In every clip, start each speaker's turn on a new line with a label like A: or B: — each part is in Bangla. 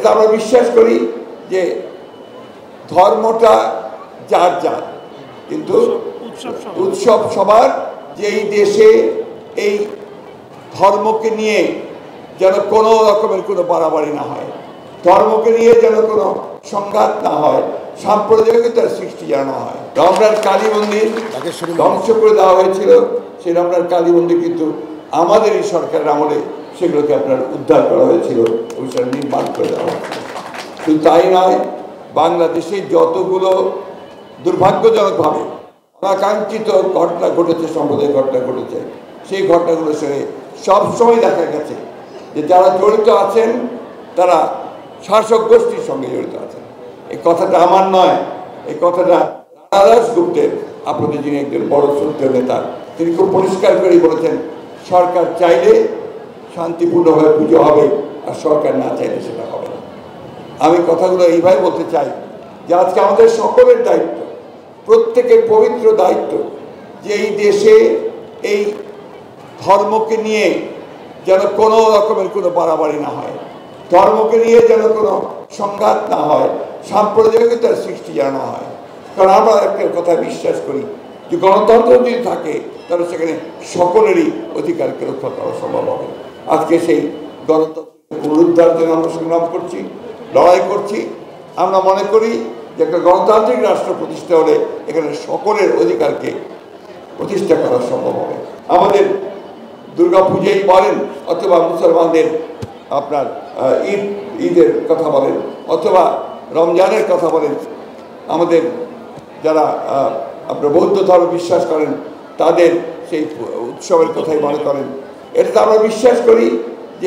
A: এটা আমরা বিশ্বাস করি যে ধর্মটা যার যার, কিন্তু উৎসব সবার। যে এই দেশে এই ধর্মকে নিয়ে যেন কোনো রকমের কোনো বাড়াবাড়ি না হয়, ধর্মকে নিয়ে যেন কোনো সংঘাত না হয়, সাম্প্রদায়িকতার সৃষ্টি যেন না হয়। রমনার কালী মন্দির ধ্বংস করে দেওয়া হয়েছিল, সেই রমনার কালী মন্দির কিন্তু আমাদের এই সরকারের আমলে সেগুলোকে আপনার উদ্ধার করা হয়েছিল এবং সেটা নির্মাণ করে দেওয়া হয়েছিল। শুধু তাই নয়, বাংলাদেশে যতগুলো দুর্ভাগ্যজনকভাবে অনাকাঙ্ক্ষিত ঘটনা ঘটেছে, সম্প্রদায়ের ঘটনা ঘটেছে, সেই ঘটনাগুলোর সঙ্গে সবসময় দেখা গেছে যে যারা জড়িত আছেন তারা শাসক গোষ্ঠীর সঙ্গে জড়িত আছেন। এই কথাটা আমার নয়, এই কথাটা রানা দাশগুপ্তের, আপনাদের যিনি একজন বড় শ্রদ্ধেয় নেতা, তিনি খুব পরিষ্কার করেই বলেছেন, সরকার চাইলে শান্তিপূর্ণভাবে পুজো হবে, আর সরকার না চাইলে সেটা হবে না। আমি কথাগুলো এইভাবে বলতে চাই যে আজকে আমাদের সকলের দায়িত্ব, প্রত্যেকের পবিত্র দায়িত্ব যে এই দেশে এই ধর্মকে নিয়ে যেন কোনো রকমের কোনো বাড়াবাড়ি না হয়, ধর্মকে নিয়ে যেন কোনো সংঘাত না হয়, সাম্প্রদায়িকতার সৃষ্টি যেন না হয়। কারণ আমরা একটা কথা বিশ্বাস করি যে গণতন্ত্র যদি থাকে তাহলে সেখানে সকলেরই অধিকারকে রক্ষা করা সম্ভব হবে। আজকে সেই গণতন্ত্র পুনরুদ্ধারের জন্য আমরা সংগ্রাম করছি, লড়াই করছি। আমরা মনে করি যে একটা গণতান্ত্রিক রাষ্ট্র প্রতিষ্ঠা হলে এখানে সকলের অধিকারকে প্রতিষ্ঠা করা সম্ভব হবে। আমাদের দুর্গা পূজাই বলেন, অথবা মুসলমানদের আপনার ঈদের কথা বলেন, অথবা রমজানের কথা বলেন, আমাদের যারা আপনার বৌদ্ধ ধর্ম বিশ্বাস করেন তাদের সেই উৎসবের কথাই মনে করেন। এটাতে আমরা বিশ্বাস করি যে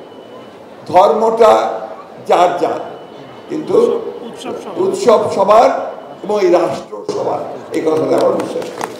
A: ধর্মটা যার যার, কিন্তু উৎসব সবার এবং এই রাষ্ট্র সবার, এই কথাটা আমরা বিশ্বাস করি।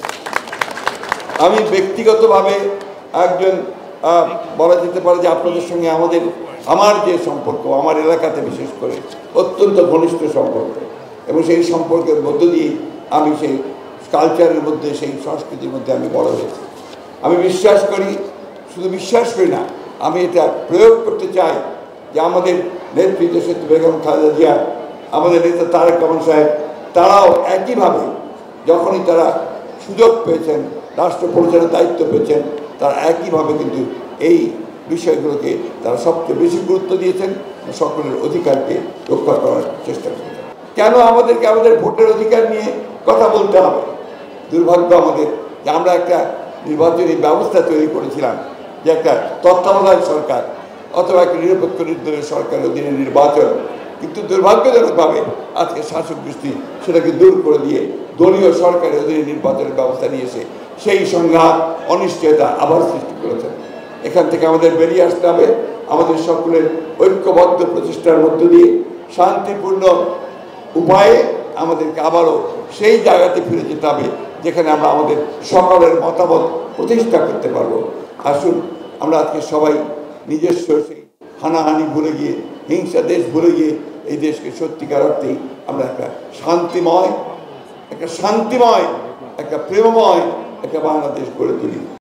A: আমি ব্যক্তিগতভাবে একজন বলা যেতে পারে যে আপনাদের সঙ্গে আমার যে সম্পর্ক, আমার এলাকাতে বিশেষ করে অত্যন্ত ঘনিষ্ঠ সম্পর্ক, এবং সেই সম্পর্কের মধ্য দিয়ে আমি সেই কালচারের মধ্যে, সেই সংস্কৃতির মধ্যে আমি বড় হয়েছি। আমি বিশ্বাস করি, শুধু বিশ্বাস করি না, আমি এটা প্রয়োগ করতে চাই যে আমাদের নেত্রী দেশনেত্রী বেগম খালেদা জিয়া, আমাদের নেতা তারেক রহমান সাহেব, তারাও একইভাবে যখনই তারা সুযোগ পেয়েছেন, রাষ্ট্র পরিচালনার দায়িত্ব পেয়েছেন, তারা একইভাবে কিন্তু এই বিষয়গুলোকে তারা সবচেয়ে বেশি গুরুত্ব দিয়েছেন, সকলের অধিকারকে রক্ষা করার চেষ্টা করেছেন। কেন আমাদেরকে আমাদের ভোটের অধিকার নিয়ে কথা বলতে হবে? দুর্ভাগ্য আমাদের যে আমরা একটা নির্বাচনী ব্যবস্থা তৈরি করেছিলাম যে একটা তত্ত্বাবধায়ক সরকার অথবা একটা নিরপেক্ষ নির্দলীয় সরকারের অধীনে নির্বাচন, কিন্তু দুর্ভাগ্যজনকভাবে আজকে শাসক গোষ্ঠী সেটাকে দূর করে দিয়ে দলীয় সরকারের অধীনে নির্বাচনের ব্যবস্থা নিয়ে এসে সেই সংঘাত, অনিশ্চয়তা আবার সৃষ্টি করেছেন। এখান থেকে আমাদের বেরিয়ে আসতে হবে, আমাদের সকলের ঐক্যবদ্ধ প্রচেষ্টার মধ্য দিয়ে শান্তিপূর্ণ উপায়ে আমাদেরকে আবারও সেই জায়গাতে ফিরে যেতে হবে যেখানে আমরা আমাদের সকলের মতামত প্রতিষ্ঠা করতে পারবো। আসুন আমরা আজকে সবাই নিজস্ব সেই হানাহানি ভুলে গিয়ে, হিংসা দেশ ভুলে গিয়ে এই দেশকে সত্যিকার অর্থেই আমরা একটা শান্তিময়, একটা প্রেমময় একটা বাংলাদেশ গড়ে তুলি।